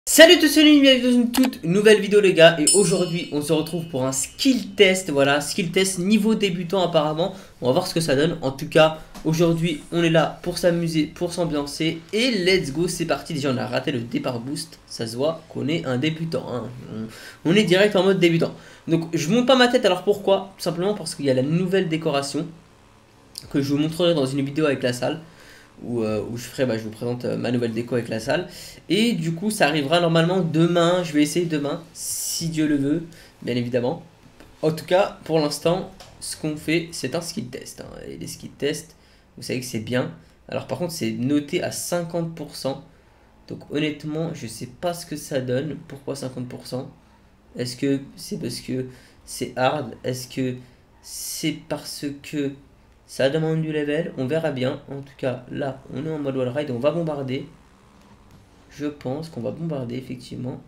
Salut tous, salut, bienvenue dans une toute nouvelle vidéo les gars. Et aujourd'hui on se retrouve pour un skill test. Voilà, skill test niveau débutant apparemment. On va voir ce que ça donne. En tout cas aujourd'hui on est là pour s'amuser, pour s'ambiancer. Et let's go, c'est parti. Déjà on a raté le départ boost. Ça se voit qu'on est un débutant hein. On est direct en mode débutant. Donc je monte pas ma tête, alors pourquoi? Tout simplement parce qu'il y a la nouvelle décoration que je vous montrerai dans une vidéo avec la salle. Où je ferai, je vous présente ma nouvelle déco avec la salle. Et du coup, ça arrivera normalement demain. Je vais essayer demain, si Dieu le veut, bien évidemment. En tout cas, pour l'instant, ce qu'on fait, c'est un skill test. Hein. Et les skill tests, vous savez que c'est bien. Alors, par contre, c'est noté à 50%. Donc, honnêtement, je sais pas ce que ça donne. Pourquoi 50%? Est-ce que c'est parce que c'est hard? Est-ce que c'est parce que ça demande du level? On verra bien. En tout cas, là, on est en mode wall ride. On va bombarder. Je pense qu'on va bombarder, effectivement.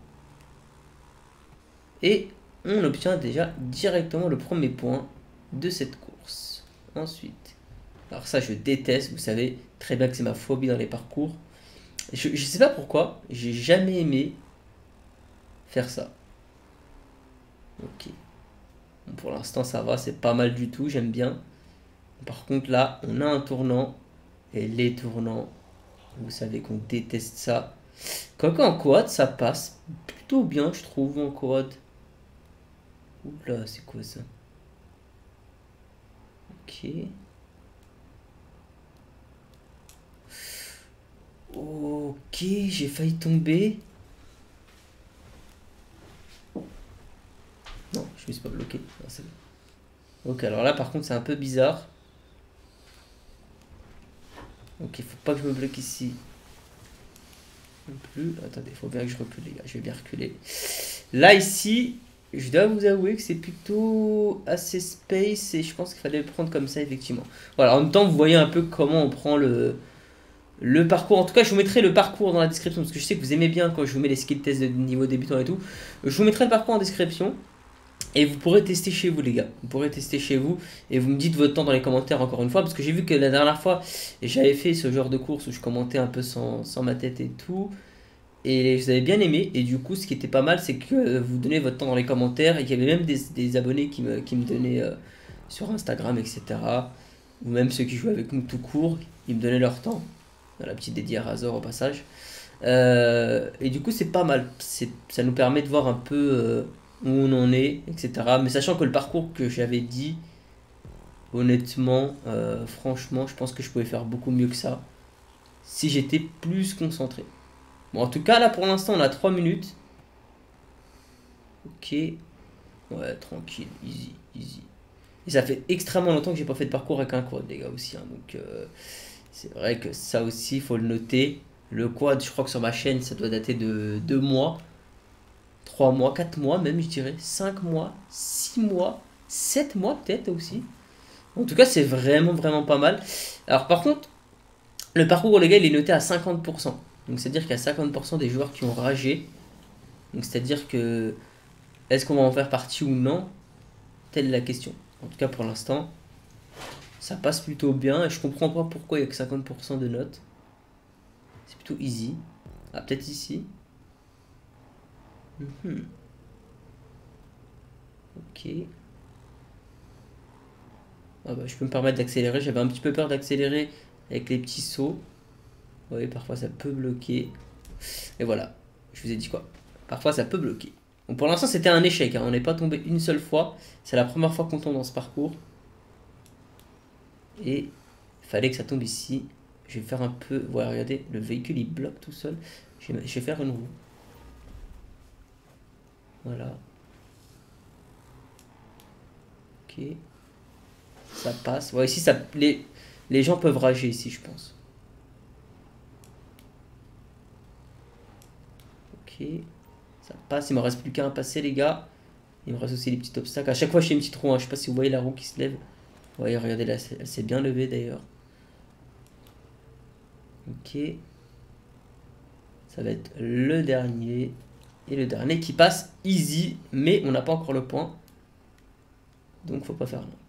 Et on obtient déjà directement le premier point de cette course. Ensuite, alors ça, je déteste. Vous savez très bien que c'est ma phobie dans les parcours. Je sais pas pourquoi. J'ai jamais aimé faire ça. Ok. Bon, pour l'instant, ça va. C'est pas mal du tout. J'aime bien. Par contre, là, on a un tournant. Et les tournants, vous savez qu'on déteste ça. Quoique en quad, ça passe plutôt bien, je trouve, en quad. Oula, c'est quoi ça? Ok. Ok, j'ai failli tomber. Non, je me suis pas bloqué. Non, c'est bon. Ok, alors là, par contre, c'est un peu bizarre. Ok, faut pas que je me bloque ici. Non plus. Attendez, faut bien que je recule, les gars. Je vais bien reculer. Là, ici, je dois vous avouer que c'est plutôt assez space et je pense qu'il fallait le prendre comme ça, effectivement. Voilà, en même temps, vous voyez un peu comment on prend le parcours. En tout cas, je vous mettrai le parcours dans la description parce que je sais que vous aimez bien quand je vous mets les skill tests de niveau débutant et tout. Je vous mettrai le parcours en description. Et vous pourrez tester chez vous les gars, vous pourrez tester chez vous et vous me dites votre temps dans les commentaires encore une fois parce que j'ai vu que la dernière fois j'avais fait ce genre de course où je commentais un peu sans ma tête et tout et vous avez bien aimé et du coup ce qui était pas mal c'est que vous donnez votre temps dans les commentaires et qu'il y avait même des abonnés qui me donnaient sur Instagram etc. Ou même ceux qui jouaient avec nous tout court, ils me donnaient leur temps. La petite dédiée à Razor au passage. Et du coup, c'est pas mal. Ça nous permet de voir un peu où on en est, etc. Mais sachant que le parcours que j'avais dit, honnêtement, franchement, je pense que je pouvais faire beaucoup mieux que ça si j'étais plus concentré. Bon, en tout cas, là pour l'instant, on a 3 minutes. Ok. Ouais, tranquille, easy, easy. Et ça fait extrêmement longtemps que j'ai pas fait de parcours avec un quad, les gars, aussi. Hein. Donc, c'est vrai que ça aussi, il faut le noter. Le quad, je crois que sur ma chaîne, ça doit dater de 2 mois. 3 mois, 4 mois même, je dirais, 5 mois, 6 mois, 7 mois peut-être aussi. En tout cas, c'est vraiment, vraiment pas mal. Alors par contre, le parcours, les gars, il est noté à 50%. Donc c'est-à-dire qu'il y a 50% des joueurs qui ont ragé. Donc c'est-à-dire que, est-ce qu'on va en faire partie ou non? Telle est la question. En tout cas, pour l'instant, ça passe plutôt bien. Et je comprends pas pourquoi il n'y a que 50% de notes. C'est plutôt easy. Ah, peut-être ici. Ok. Ah bah, je peux me permettre d'accélérer. J'avais un petit peu peur d'accélérer avec les petits sauts. Vous voyez, parfois ça peut bloquer. Et voilà, je vous ai dit quoi. Parfois ça peut bloquer. Bon, pour l'instant c'était un échec. Hein. On n'est pas tombé une seule fois. C'est la première fois qu'on tombe dans ce parcours. Et il fallait que ça tombe ici. Je vais faire un peu... Voilà, regardez, le véhicule il bloque tout seul. Je vais faire une roue. Voilà. Ok. Ça passe. Ouais, ici, ça, les gens peuvent rager ici, je pense. Ok. Ça passe. Il me reste plus qu'à un passer, les gars. Il me reste aussi les petits obstacles. À chaque fois, je fais une petite roue. Hein. Je sais pas si vous voyez la roue qui se lève. Vous voyez, regardez là, elle s'est bien levée d'ailleurs. Ok. Ça va être le dernier. Et le dernier qui passe easy. Mais on n'a pas encore le point. Donc, faut pas faire lampe.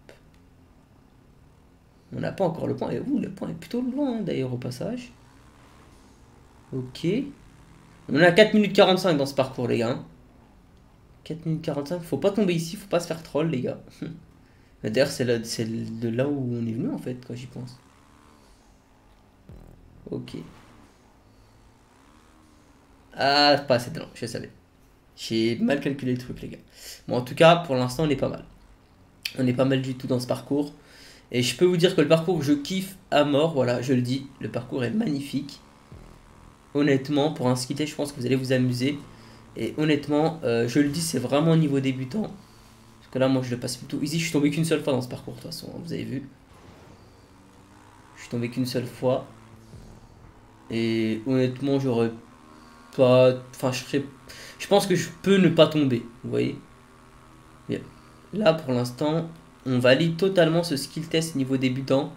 On n'a pas encore le point. Et ouh, le point est plutôt loin d'ailleurs au passage. Ok. On est à 4 minutes 45 dans ce parcours, les gars. Hein. 4 minutes 45, faut pas tomber ici, faut pas se faire troll, les gars. D'ailleurs, c'est de là où on est venu, en fait, quand j'y pense. Ok. Ah, pas assez de long, je savais. J'ai mal calculé le truc, les gars. Bon, en tout cas, pour l'instant, on est pas mal. On est pas mal du tout dans ce parcours. Et je peux vous dire que le parcours, je kiffe à mort. Voilà, je le dis, le parcours est magnifique. Honnêtement, pour un ski test, je pense que vous allez vous amuser. Et honnêtement, je le dis, c'est vraiment au niveau débutant. Parce que là, moi, je le passe plutôt easy. Je suis tombé qu'une seule fois dans ce parcours, de toute façon, hein, vous avez vu. Je suis tombé qu'une seule fois. Et honnêtement, j'aurais pas... Enfin, je pense que je peux ne pas tomber, vous voyez. Bien. Là, pour l'instant, on valide totalement ce skill test niveau débutant.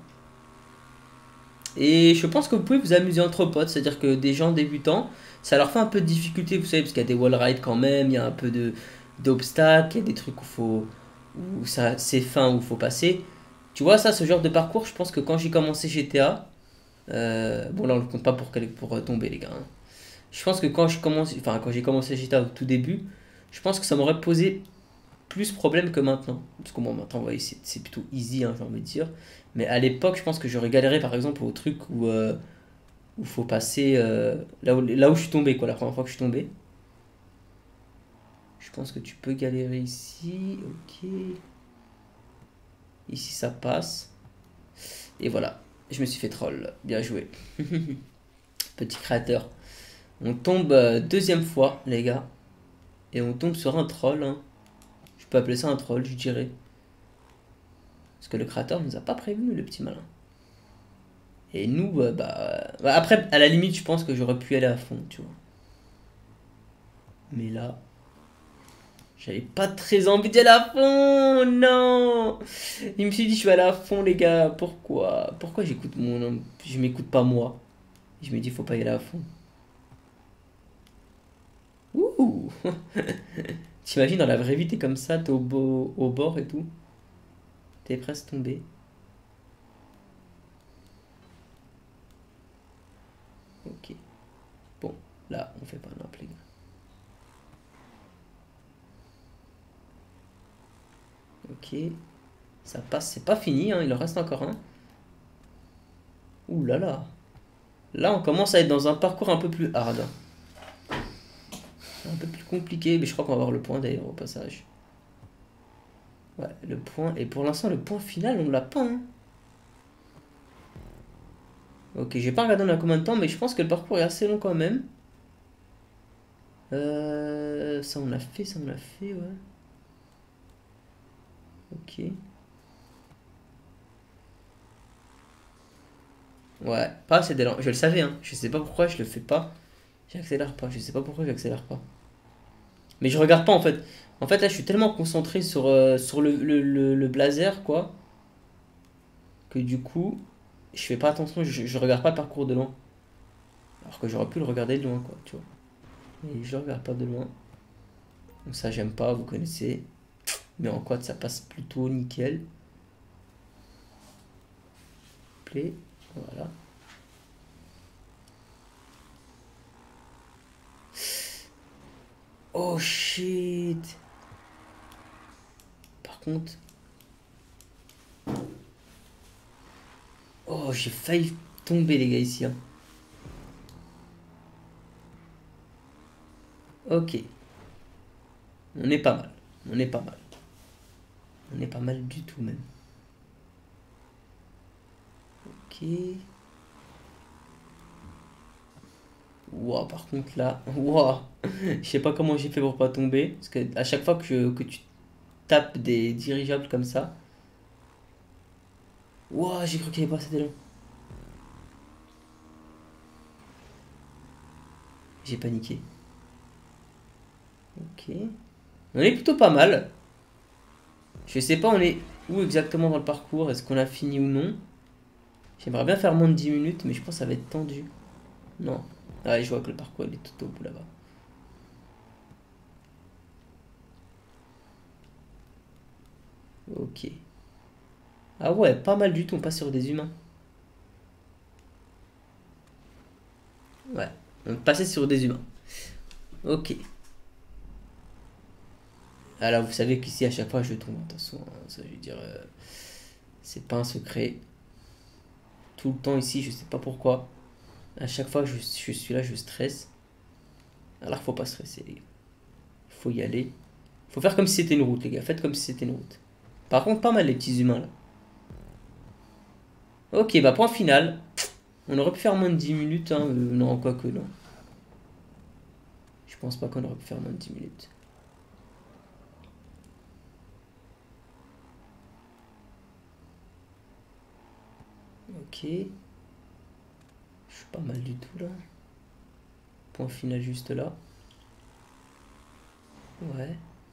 Et je pense que vous pouvez vous amuser entre potes, c'est-à-dire que des gens débutants, ça leur fait un peu de difficulté, vous savez, parce qu'il y a des wall rides quand même, il y a un peu d'obstacles, il y a des trucs où ça c'est fin, où il faut passer. Tu vois, ça, ce genre de parcours, je pense que quand j'ai commencé GTA, bon là on le compte pas pour tomber les gars. Hein. Je pense que quand j'ai commencé GTA au tout début, je pense que ça m'aurait posé plus problème que maintenant. Parce que bon, maintenant, vous voyez, c'est plutôt easy, hein, j'ai envie de dire. Mais à l'époque, je pense que j'aurais galéré, par exemple, au truc où faut passer là où je suis tombé, quoi, la première fois que je suis tombé. Je pense que tu peux galérer ici. Ok. Ici, ça passe. Et voilà. Je me suis fait troll. Bien joué. Petit créateur. On tombe deuxième fois, les gars. Et on tombe sur un troll. Hein. Je peux appeler ça un troll, je dirais. Parce que le créateur nous a pas prévenu, le petit malin. Et nous, après, à la limite, je pense que j'aurais pu aller à fond, tu vois. Mais là, j'avais pas très envie d'y aller à fond, non. Il me suis dit, je vais aller à fond, les gars. Pourquoi j'écoute je m'écoute pas moi. Je me dis, faut pas y aller à fond. Ouh. T'imagines, dans la vraie vie, t'es comme ça, t'es au bord et tout. T'es presque tombé. Ok. Bon, là, on fait pas un les gars. Ok. Ça passe, c'est pas fini, hein, il en reste encore un. Ouh là là. Là, on commence à être dans un parcours un peu plus hard. Un peu plus compliqué, mais je crois qu'on va avoir le point d'ailleurs au passage. Ouais, le point. Et pour l'instant, le point final, on l'a pas. Hein. Ok, j'ai pas regardé on a combien de temps, mais je pense que le parcours est assez long quand même. Ça on l'a fait, ouais. Ok. Ouais, pas assez d'élan. Je le savais, hein. Je sais pas pourquoi je le fais pas. J'accélère pas. Je sais pas pourquoi j'accélère pas. Mais je regarde pas en fait. En fait, là, je suis tellement concentré sur le blazer, quoi, que du coup, je fais pas attention. Je regarde pas le parcours de loin. Alors que j'aurais pu le regarder de loin, quoi, tu vois. Et je le regarde pas de loin. Donc ça, j'aime pas, vous connaissez. Mais en quad, ça passe plutôt nickel. Play, voilà. Oh shit. Par contre... Oh, j'ai failli tomber, les gars, ici. Hein. Ok. On est pas mal. On est pas mal. On est pas mal du tout, même. Ok. Wow, par contre là, wow. Je sais pas comment j'ai fait pour pas tomber. Parce que à chaque fois que tu tapes des dirigeables comme ça, wow, j'ai cru qu'il y avait pas assez d'élan. J'ai paniqué. Ok. On est plutôt pas mal. Je sais pas on est où exactement dans le parcours. Est-ce qu'on a fini ou non? J'aimerais bien faire moins de 10 minutes, mais je pense que ça va être tendu. Non. Ah, je vois que le parcours il est tout au bout là-bas. Ok. Ah ouais, pas mal du tout, on passe sur des humains. Ouais, on passait sur des humains. Ok. Alors, vous savez qu'ici, à chaque fois, je tombe. De toute façon, ça, je veux dire, c'est pas un secret. Tout le temps ici, je sais pas pourquoi. À chaque fois que je suis là, je stresse. Alors, faut pas stresser, les gars. Faut y aller. Faut faire comme si c'était une route, les gars. Faites comme si c'était une route. Par contre, pas mal les petits humains, là. Ok, bah, point final. On aurait pu faire moins de 10 minutes, hein. Non, quoique, non. Je pense pas qu'on aurait pu faire moins de 10 minutes. Ok. Je suis pas mal du tout, là. Point final juste là. Ouais.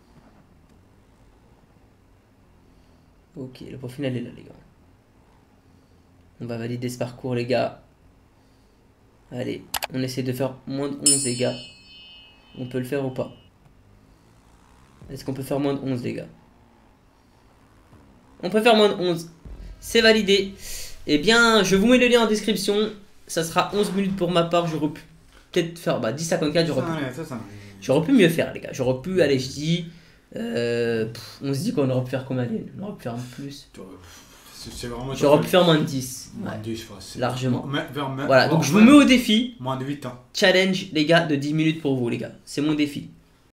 Ok, le point final est là, les gars. On va valider ce parcours, les gars. Allez, on essaie de faire moins de 11, les gars. On peut le faire ou pas? Est-ce qu'on peut faire moins de 11, les gars? On peut faire moins de 11. C'est validé. Eh bien, je vous mets le lien en description. Ça sera 11 minutes pour ma part. J'aurais pu peut-être faire 10,54. J'aurais pu mieux faire, les gars. J'aurais pu, allez, je dis... on se dit qu'on aurait pu faire combien? On aurait pu faire plus. J'aurais pu faire moins de 10. Moins de 10, largement. Vers voilà, donc je vous mets au défi. Moins de 8 ans. Challenge, les gars, de 10 minutes pour vous, les gars. C'est mon défi.